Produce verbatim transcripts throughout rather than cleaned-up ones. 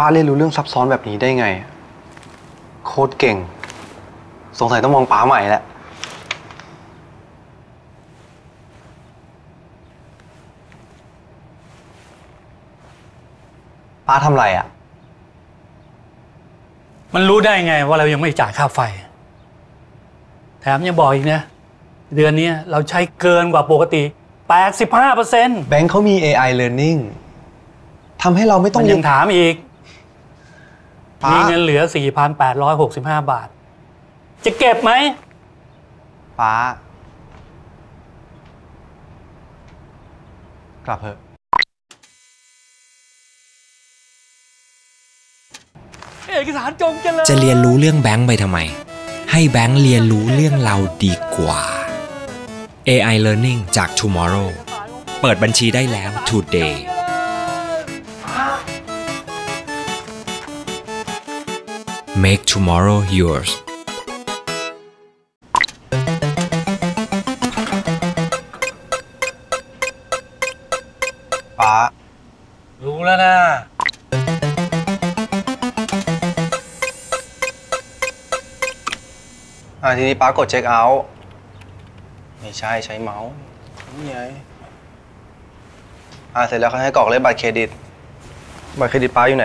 ป้าเรียนรู้เรื่องซับซ้อนแบบนี้ได้ไงโคตรเก่งสงสัยต้องมองป้าใหม่แหละป้าทำไรอ่ะมันรู้ได้ไงว่าเรายังไม่จ่ายค่าไฟแถมยังบอกอีกนะเดือนนี้เราใช้เกินกว่าปกติ แปดสิบห้าเปอร์เซ็นต์แบงค์เขามี เอ ไอ Learning ทำให้เราไม่ต้องยังถามอีกมีเงินเหลือ สี่พันแปดร้อยหกสิบห้า บาทจะเก็บไหมป้ากลับเถอะเอกสารจงเจริญจะเรียนรู้เรื่องแบงค์ไปทำไมให้แบงค์เรียนรู้เรื่องเราดีกว่า เอ ไอ Learning จาก Tomorrow เปิดบัญชีได้แล้ว Today Make tomorrow yours ป้ารู้แล้วนะอ่าทีนี้ป้ากดเช็คเอาท์ไม่ใช่ใช้เมาส์นี่ไงอ่าเสร็จแล้วเขาให้กรอกเลขบัตรเครดิตบัตรเครดิตป้าอยู่ไหน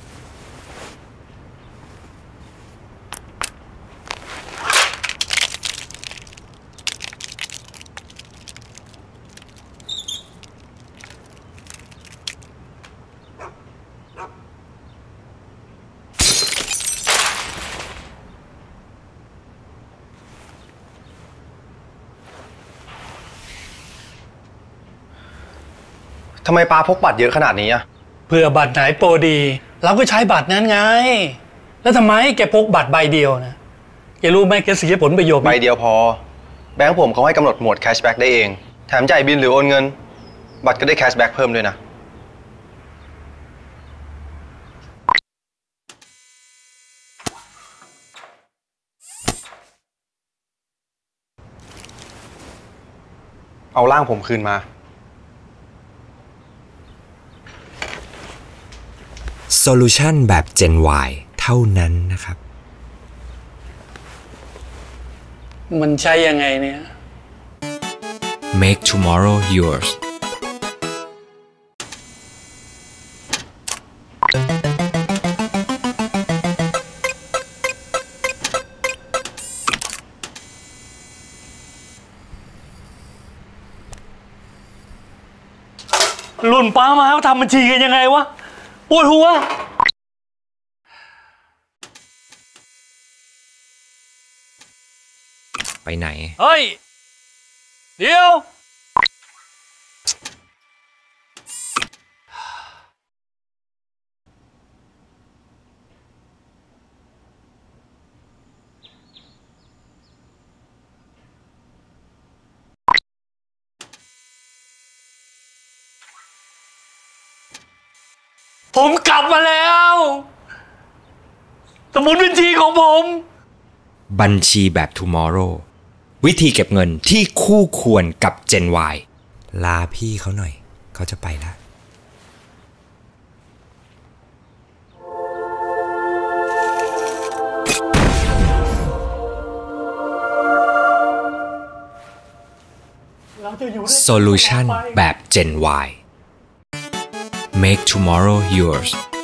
ทำไมป้าพกบัตรเยอะขนาดนี้อะเพื่อบัตรไหนโปรดีเราก็ใช้บัตรนั้นไงแล้วทำไมแกพกบัตรใบเดียวนะแกรู้ไหมแกเสียผลประโยชน์ใบเดียวพอแบงค์ผมเขาให้กำหนดหมวดแคชแบ็กได้เองแถมจ่ายบิลหรือโอนเงินบัตรก็ได้แคชแบ็กเพิ่มด้วยนะเอาร่างผมคืนมาโซลูชันแบบ Gen Y เท่านั้นนะครับมันใช้ยังไงเนี่ย Make tomorrow yours รุ่นป้ามาเขาทำบัญชีกันยังไงวะปวดหัวไปไหนเฮ้ยเดี๋ยวผมกลับมาแล้วสมุดบัญชีของผมบัญชีแบบ Tomorrow วิธีเก็บเงินที่คู่ควรกับ Gen Y ลาพี่เขาหน่อยเขาจะไปแล้วโซลูชันแบบ Gen Y Make tomorrow yours